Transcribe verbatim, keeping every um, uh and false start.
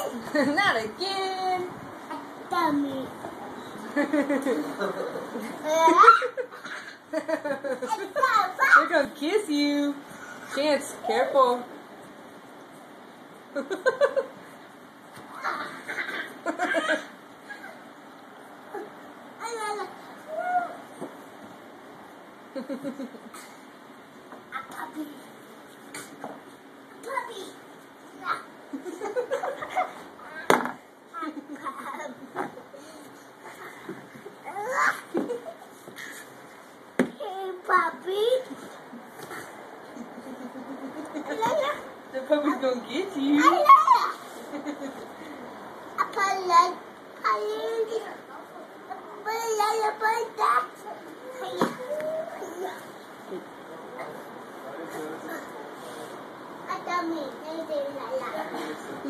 Not again. Dummy. They're gonna kiss you. Chance, careful. Puppy. Puppy. Hey, puppy. The puppy's gonna get you. At kami, hindi nila.